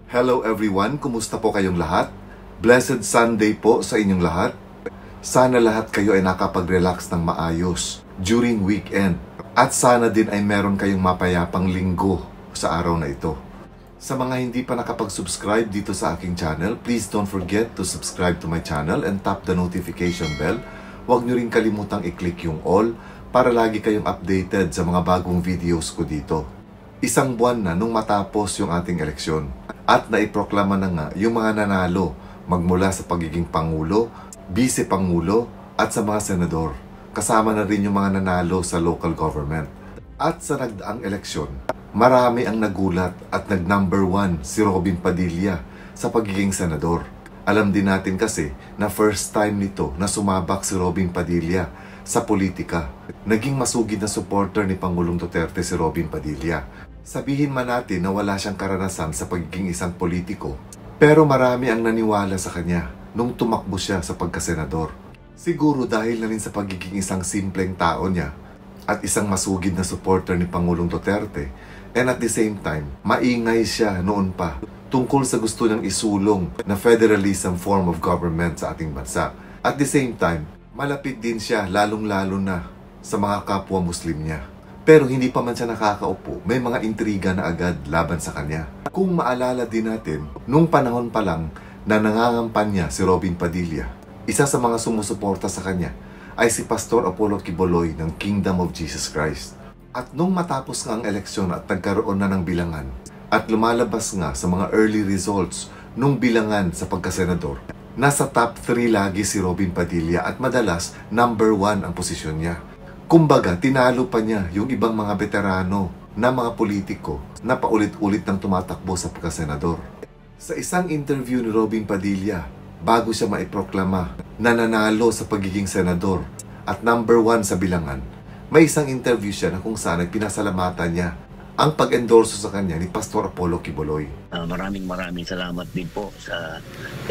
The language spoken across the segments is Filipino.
Hello everyone, kumusta po kayong lahat? Blessed Sunday po sa inyong lahat. Sana lahat kayo ay nakapag-relax ng maayos during weekend. At sana din ay meron kayong mapayapang linggo sa araw na ito. Sa mga hindi pa nakapag-subscribe dito sa aking channel, please don't forget to subscribe to my channel and tap the notification bell. Huwag nyo rin kalimutang i-click yung all para lagi kayong updated sa mga bagong videos ko dito. Isang buwan na nung matapos yung ating eleksyon at naiproklama na nga yung mga nanalo magmula sa pagiging Pangulo, Vice-Pangulo at sa mga Senador. Kasama na rin yung mga nanalo sa local government. At sa nagdaang eleksyon, marami ang nagulat at nag-number 1 si Robin Padilla sa pagiging Senador. Alam din natin kasi na first time nito na sumabak si Robin Padilla sa politika. Naging masugid na supporter ni Pangulong Duterte si Robin Padilla. Sabihin man natin na wala siyang karanasan sa pagiging isang politiko, pero marami ang naniwala sa kanya nung tumakbo siya sa pagkasenador. Siguro dahil na rin sa pagiging isang simpleng tao niya at isang masugid na supporter ni Pangulong Duterte, and at the same time, maingay siya noon pa tungkol sa gusto niyang isulong na federalism form of government sa ating bansa. At the same time, malapit din siya lalong-lalo na sa mga kapwa Muslim niya. Pero hindi pa man siya nakakaupo, may mga intriga na agad laban sa kanya. Kung maalala din natin, nung panahon pa lang na nangangampanya si Robin Padilla, isa sa mga sumusuporta sa kanya ay si Pastor Apollo Quiboloy ng Kingdom of Jesus Christ. At nung matapos nga ang eleksyon at nagkaroon na ng bilangan, at lumalabas nga sa mga early results nung bilangan sa pagkasenador, nasa top 3 lagi si Robin Padilla at madalas number 1 ang posisyon niya. Kumbaga, tinalo pa niya yung ibang mga veterano na mga politiko na paulit-ulit nang tumatakbo sa pagkasenador. Sa isang interview ni Robin Padilla, bago siya maiproklama na nanalo sa pagiging senador at number 1 sa bilangan, may isang interview siya na kung saan ay pinasalamatan niya ang pag-endorso sa kanya ni Pastor Apollo Quiboloy. Maraming salamat din po sa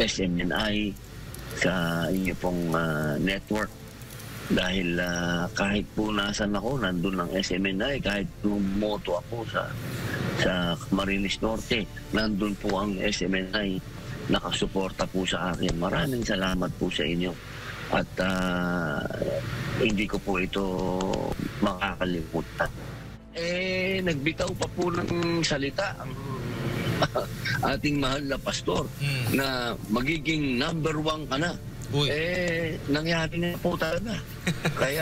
SMNI, sa inyo pong network. Dahil kahit po nasan ako, nandun ang SMNI, kahit bumoto ako sa Camarines Norte, nandun po ang SMNI, nakasuporta po sa akin. Maraming salamat po sa inyo. At hindi ko po ito makakalimutan. Nagbitaw pa po ng salita ang ating mahal na pastor na magiging number 1 ka na. Nangyari na po talaga. Kaya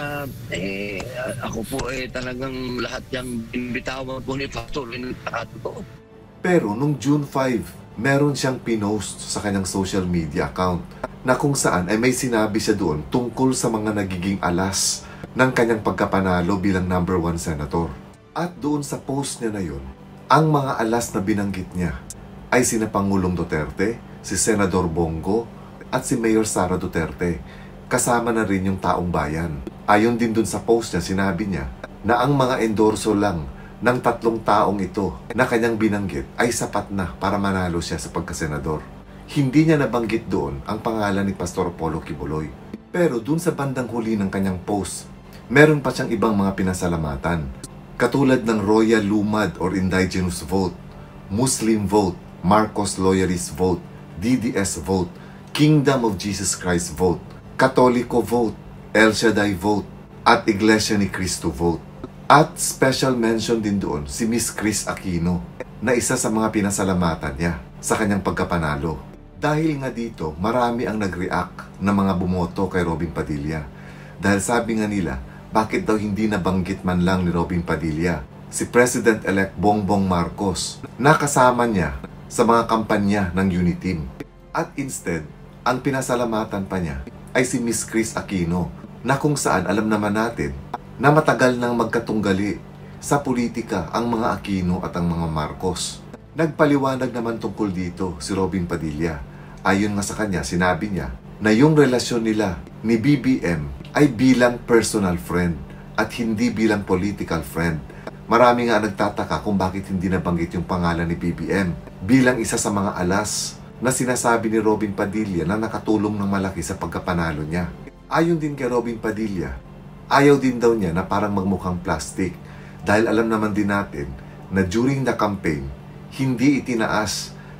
ako po talagang lahat yung binbitawan po ni Pastor ay nagkakatotoo. Pero nung June 5, meron siyang pinost sa kanyang social media account na kung saan ay may sinabi siya doon tungkol sa mga nagiging alas ng kanyang pagkapanalo bilang number 1 senator. At doon sa post niya na yun, ang mga alas na binanggit niya ay sina Pangulong Duterte, si Senador Bongo, at si Mayor Sara Duterte. Kasama na rin yung taong bayan. Ayon din dun sa post niya, sinabi niya na ang mga endorso lang ng 3 taong ito na kanyang binanggit ay sapat na para manalo siya sa pagkasenador. Hindi niya nabanggit doon ang pangalan ni Pastor Apollo Quiboloy. Pero dun sa bandang huli ng kanyang post, meron pa siyang ibang mga pinasalamatan. Katulad ng Royal Lumad or Indigenous Vote, Muslim Vote, Marcos Loyalist Vote, DDS Vote, Kingdom of Jesus Christ Vote, Katoliko Vote, El Shaddai Vote, at Iglesia ni Cristo Vote. At special mention din doon si Miss Chris Aquino na isa sa mga pinasalamatan niya sa kanyang pagkapanalo. Dahil nga dito, marami ang nag-react na mga bumoto kay Robin Padilla. Dahil sabi nga nila, bakit daw hindi nabanggit man lang ni Robin Padilla si President-elect Bongbong Marcos na kasama niya sa mga kampanya ng Uniteam. At instead, ang pinasalamatan pa niya ay si Miss Chris Aquino na kung saan alam naman natin na matagal nang magkatunggali sa politika ang mga Aquino at ang mga Marcos. Nagpaliwanag naman tungkol dito si Robin Padilla. Ayon nga sa kanya, sinabi niya na yung relasyon nila ni BBM ay bilang personal friend at hindi bilang political friend. Marami nga nagtataka kung bakit hindi nabanggit yung pangalan ni BBM bilang isa sa mga alas na sinasabi ni Robin Padilla na nakatulong ng malaki sa pagkapanalo niya. Ayon din kay Robin Padilla, ayaw din daw niya na parang magmukhang plastic dahil alam naman din natin na during the campaign, hindi itinaas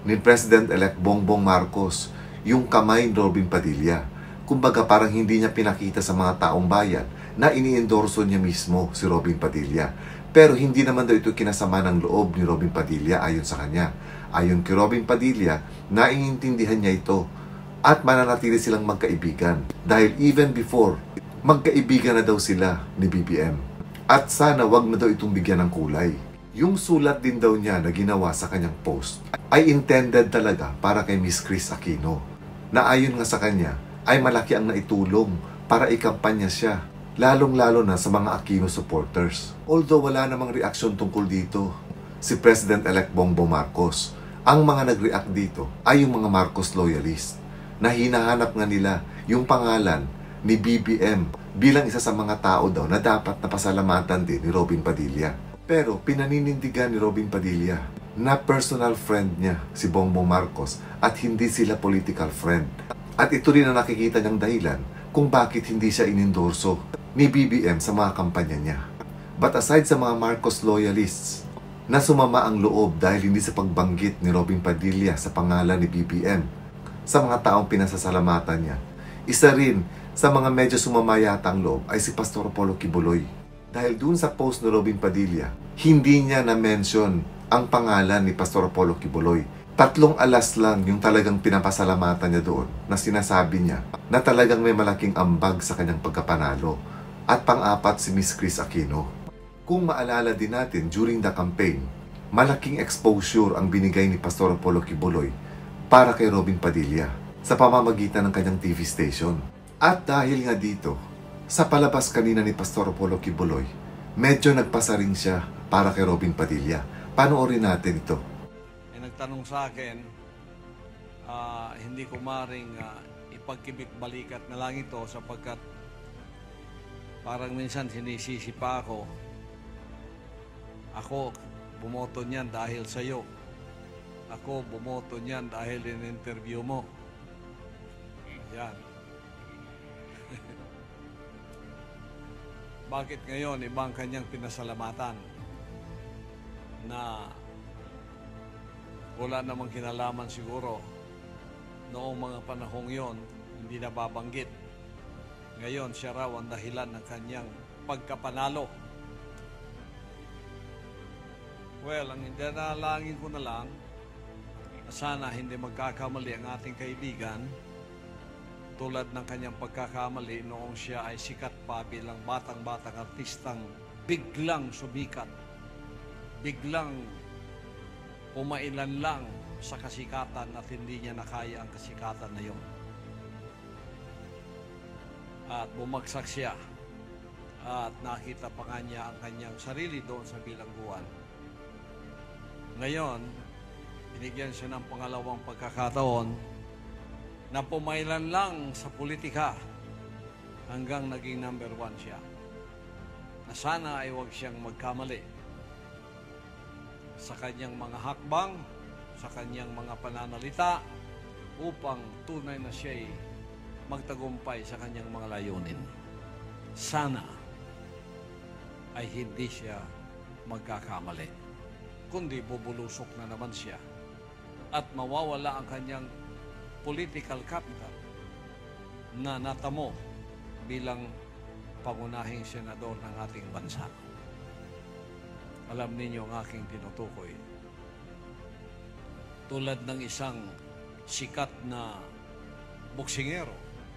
ni President-elect Bongbong Marcos yung kamay ni Robin Padilla. Kumbaga parang hindi niya pinakita sa mga taong bayan na ini-endorso niya mismo si Robin Padilla. Pero hindi naman daw ito kinasama ng loob ni Robin Padilla ayon sa kanya. Ayon kay Robin Padilla, naiintindihan niya ito at mananatili silang magkaibigan. Dahil even before, magkaibigan na daw sila ni BBM. At sana wag na daw itong bigyan ng kulay. Yung sulat din daw niya na ginawa sa kanyang post ay intended talaga para kay Miss Chris Aquino, na ayon nga sa kanya ay malaki ang naitulong para ikampanya siya, lalong-lalo na sa mga Aquino supporters. Although wala namang reaksyon tungkol dito si President-elect Bongbong Marcos, ang mga nag-react dito ay yung mga Marcos loyalist na hinahanap nga nila yung pangalan ni BBM bilang isa sa mga tao daw na dapat napasalamatan din ni Robin Padilla. Pero pinaninindigan ni Robin Padilla na personal friend niya si Bongbong Marcos at hindi sila political friend. At ito rin ang nakikita niyang dahilan kung bakit hindi siya inendorso ni BBM sa mga kampanya niya. But aside sa mga Marcos loyalists na sumama ang loob dahil hindi sa pagbanggit ni Robin Padilla sa pangalan ni BBM sa mga taong pinasasalamatan niya, isa rin sa mga medyo sumama yata ang loob ay si Pastor Apollo Kibuloy. Dahil dun sa post ni Robin Padilla, hindi niya na-mention ang pangalan ni Pastor Apollo Kibuloy. 3 alas lang yung talagang pinapasalamatan niya doon na sinasabi niya na talagang may malaking ambag sa kanyang pagkapanalo. At pang-apat si Miss Chris Aquino. Kung maalala din natin during the campaign, malaking exposure ang binigay ni Pastor Apollo Kibuloy para kay Robin Padilla sa pamamagitan ng kanyang TV station. At dahil nga dito, sa palabas kanina ni Pastor Apollo Kibuloy, medyo nagpasaring siya para kay Robin Padilla. Panoorin natin ito. Nagtanong sa akin, hindi ko maring ipagkibik-balikat na lang ito sapagkat parang minsan sinisisi pa ako. Ako, bumoto niyan dahil sa'yo. Ako, bumoto niyan dahil in-interview mo. Yan. Bakit ngayon ibang kanyang pinasalamatan na wala namang kinalaman siguro noong mga panahong yon, hindi nababanggit. Ngayon siya raw ang dahilan ng kanyang pagkapanalo. Well, ang dinalangin ko na lang na sana hindi magkakamali ang ating kaibigan tulad ng kanyang pagkakamali noong siya ay sikat pa bilang batang-batang artistang biglang sumikat, biglang umailan lang sa kasikatan at hindi niya nakaya ang kasikatan na yun. At bumagsak siya at nakita pa nga niya ang kanyang sarili doon sa bilangguan. Ngayon, binigyan siya ng pangalawang pagkakataon na pumailan lang sa politika hanggang naging number 1 siya. Na sana ay huwag siyang magkamali sa kanyang mga hakbang, sa kanyang mga pananalita upang tunay na siya'y magtagumpay sa kanyang mga layunin. Sana ay hindi siya magkakamali, kundi bubulusok na naman siya at mawawala ang kanyang political capital na natamo bilang pangunahing senador ng ating bansa. Alam ninyo ang aking tinutukoy. Tulad ng isang sikat na boksingero,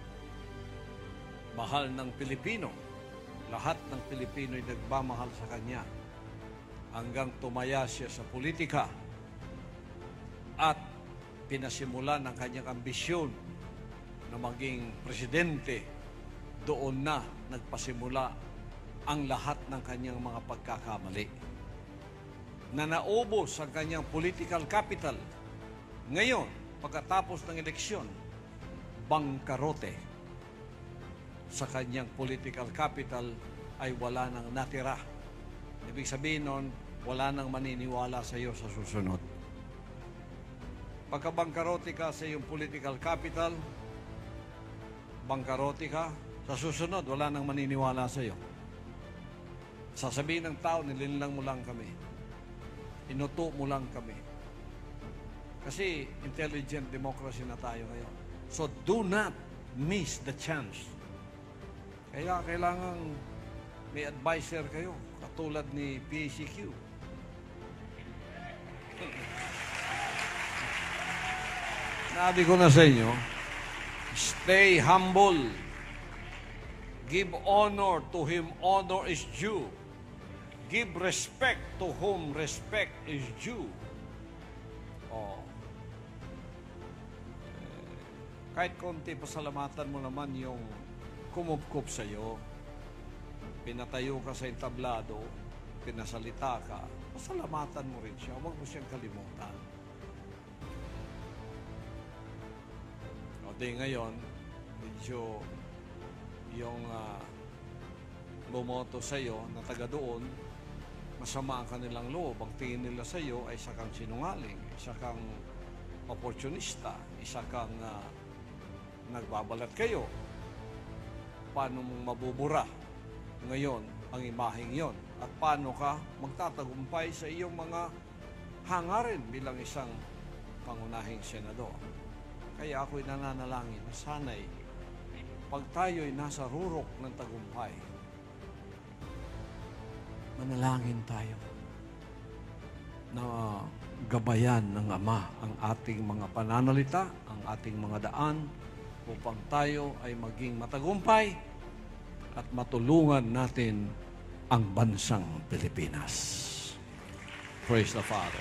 mahal ng Pilipino, lahat ng Pilipino ay nagmamahal sa kanya hanggang tumaya siya sa politika at pinasimulan ng kanyang ambisyon na maging presidente. Doon na nagpasimula ang lahat ng kanyang mga pagkakamali. Na naubos ang kanyang political capital. Ngayon, pagkatapos ng eleksyon, bangkarote sa kanyang political capital ay wala nang natira. Ibig sabihin nun, wala nang maniniwala sa iyo sa susunod. Pagkabangkarote ka sa iyong political capital, bangkarote ka, sa susunod, wala nang maniniwala sa iyo. Sasabihin ng tao, nilinlang mo lang kami. Inuto mo lang kami. Kasi intelligent democracy na tayo ngayon. So do not miss the chance. Kaya kailangan may advisor kayo, katulad ni PACQ. Sabi ko na sa inyo, stay humble. Give honor to whom honor is due. Give respect to whom respect is due. Oh. Kahit konti, pasalamatan mo naman yung kumupkup sa iyo. Pinatayo ka sa entablado, pinasalita ka, pasalamatan mo rin siya. Huwag mo siyang kalimutan. O di ngayon, medyo yung bumoto sa iyo na taga doon, masama ang kanilang loob. Ang tingin nila sa iyo ay isa kang sinungaling, isa kang oportunista, isa kang nagbabalat kayo. Paano mong mabubura ngayon ang imaheng yon? At paano ka magtatagumpay sa iyong mga hangarin bilang isang pangunahing senador? Kaya ako'y nananalangin na sana'y pag tayo'y nasa rurok ng tagumpay, manalangin tayo na gabayan ng Ama ang ating mga pananalita, ang ating mga daan, upang tayo ay maging matagumpay at matulungan natin ang bansang Pilipinas. Praise the Father.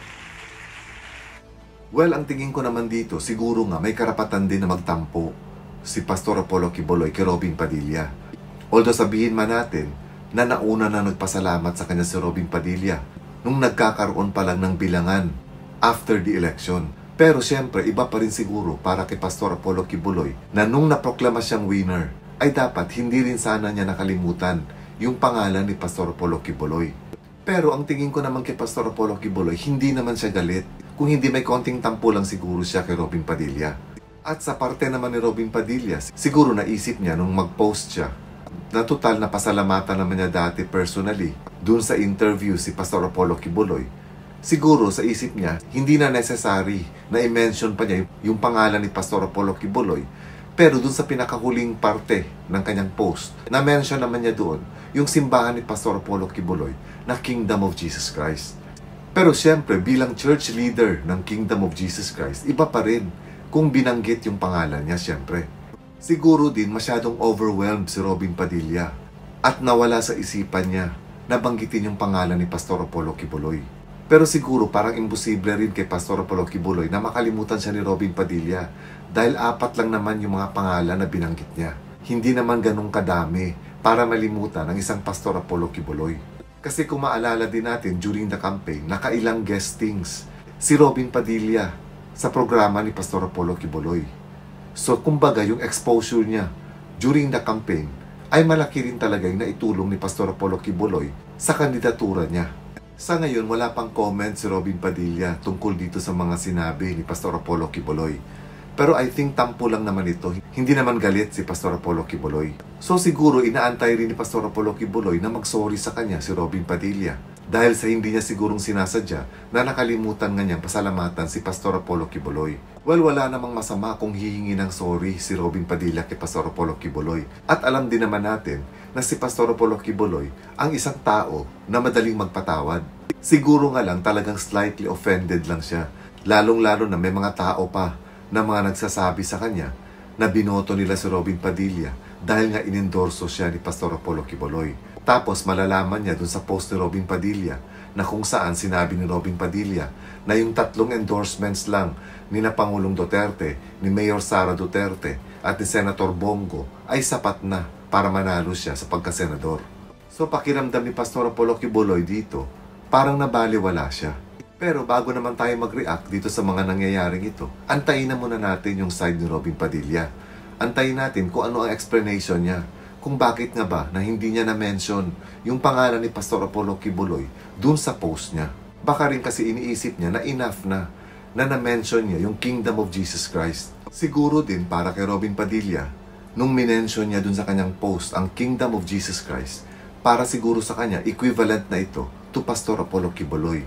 Well, ang tingin ko naman dito, siguro nga may karapatan din na magtampo si Pastor Apollo Quiboloy kay Robin Padilla. Although sabihin man natin na nauna na nagpasalamat sa kanya si Robin Padilla nung nagkakaroon pa lang ng bilangan after the election. Pero siyempre, iba pa rin siguro para kay Pastor Apollo Quiboloy na nung naproklama siyang winner, ay dapat hindi rin sana niya nakalimutan yung pangalan ni Pastor Apollo Quiboloy. Pero ang tingin ko naman kay Pastor Apollo Quiboloy, hindi naman siya galit. Kung hindi may konting tampo lang siguro siya kay Robin Padilla. At sa parte naman ni Robin Padilla, siguro naisip niya nung mag-post siya na total na pasalamatan naman niya dati personally dun sa interview si Pastor Apollo Quiboloy. Siguro sa isip niya, hindi na necessary na i-mention pa niya yung pangalan ni Pastor Apollo Quiboloy. Pero dun sa pinakahuling parte ng kanyang post, na-mention naman niya doon yung simbahan ni Pastor Apollo Quiboloy na Kingdom of Jesus Christ. Pero siyempre, bilang church leader ng Kingdom of Jesus Christ, iba pa rin kung binanggit yung pangalan niya siyempre. Siguro din masyadong overwhelmed si Robin Padilla at nawala sa isipan niya na banggitin yung pangalan ni Pastor Apollo Quiboloy. Pero siguro parang imposible rin kay Pastor Apollo Quiboloy na makalimutan siya ni Robin Padilla dahil 4 lang naman yung mga pangalan na binanggit niya. Hindi naman ganun kadami para malimutan ang isang Pastor Apollo Quiboloy. Kasi kung maalala din natin during the campaign, nakailang guestings si Robin Padilla sa programa ni Pastor Apollo Quiboloy. So kumbaga yung exposure niya during the campaign ay malaki rin talaga yung naitulong ni Pastor Apollo Quiboloy sa kandidatura niya. Sa ngayon, wala pang comment si Robin Padilla tungkol dito sa mga sinabi ni Pastor Apollo Quiboloy. Pero I think tampo lang naman ito. Hindi naman galit si Pastor Apollo Quiboloy. So siguro inaantay rin ni Pastor Apollo Quiboloy na mag-sorry sa kanya si Robin Padilla. Dahil sa hindi niya sigurong sinasadya na nakalimutan nga niyang pasalamatan si Pastor Apollo Quiboloy. Well, wala namang masama kung hihingi ng sorry si Robin Padilla kay Pastor Apollo Quiboloy. At alam din naman natin na si Pastor Apollo Quiboloy ang isang tao na madaling magpatawad. Siguro nga lang talagang slightly offended lang siya. Lalong-lalo na may mga tao pa na mga nagsasabi sa kanya na binoto nila si Robin Padilla dahil nga inendorso siya ni Pastor Apollo Quiboloy. Tapos malalaman niya dun sa post ni Robin Padilla na kung saan sinabi ni Robin Padilla na yung 3 endorsements lang ni na Pangulong Duterte, ni Mayor Sara Duterte at ni Senator Bongo ay sapat na para manalo siya sa pagkasenador. So pakiramdam ni Pastor Apollo Quiboloy dito, parang nabaliwala siya. Pero bago naman tayo mag-react dito sa mga nangyayaring ito, antayin na muna natin yung side ni Robin Padilla. Antayin natin kung ano ang explanation niya. Kung bakit nga ba na hindi niya na-mention yung pangalan ni Pastor Apollo Quiboloy dun sa post niya. Baka rin kasi iniisip niya na enough na na-mention niya yung Kingdom of Jesus Christ. Siguro din para kay Robin Padilla, nung minention niya dun sa kanyang post ang Kingdom of Jesus Christ, para siguro sa kanya equivalent na ito to Pastor Apollo Quiboloy.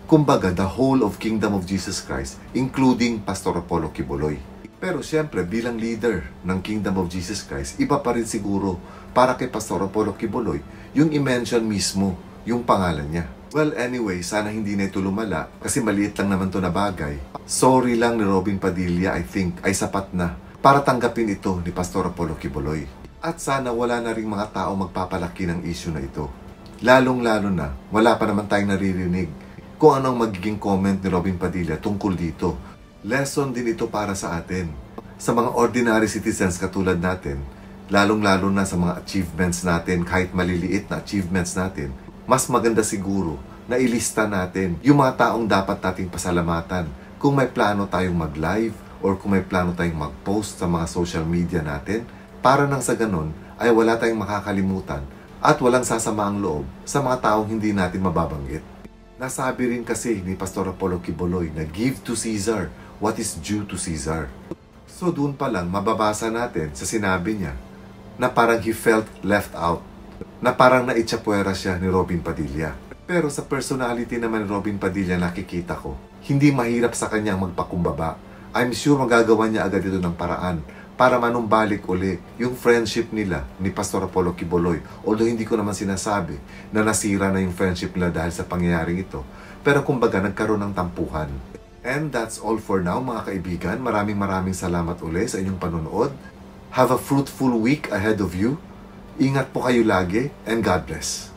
Kumbaga, the whole of Kingdom of Jesus Christ, including Pastor Apollo Quiboloy. Pero siyempre, bilang leader ng Kingdom of Jesus Christ, iba pa rin siguro para kay Pastor Apollo Quiboloy yung i-mention mismo yung pangalan niya. Well, anyway, sana hindi na ito lumala kasi maliit lang naman to na bagay. Sorry lang ni Robin Padilla, I think, ay sapat na para tanggapin ito ni Pastor Apollo Quiboloy. At sana wala na ring mga tao magpapalaki ng issue na ito. Lalong-lalo na, wala pa naman tayong naririnig kung anong magiging comment ni Robin Padilla tungkol dito. Lesson din ito para sa atin. Sa mga ordinary citizens katulad natin, lalong-lalo na sa mga achievements natin, kahit maliliit na achievements natin, mas maganda siguro na ilista natin yung mga taong dapat nating pasalamatan kung may plano tayong mag-live or kung may plano tayong mag-post sa mga social media natin para nang sa ganon ay wala tayong makakalimutan at walang sasama ang loob sa mga taong hindi natin mababanggit. Nasabi rin kasi ni Pastor Apollo Quiboloy na give to Caesar what is due to Caesar. So doon pa lang mababasa natin sa sinabi niya na parang he felt left out, na parang naitsapwera siya ni Robin Padilla. Pero sa personality naman ni Robin Padilla nakikita ko, hindi mahirap sa kanyang magpakumbaba. I'm sure magagawa niya agad ito ng paraan para manumbalik uli yung friendship nila ni Pastor Apollo Quiboloy. Although hindi ko naman sinasabi na nasira na yung friendship nila dahil sa pangyayaring ito. Pero kumbaga nagkaroon ng tampuhan. And that's all for now mga kaibigan. Maraming salamat uli sa inyong panonood. Have a fruitful week ahead of you. Ingat po kayo lagi and God bless.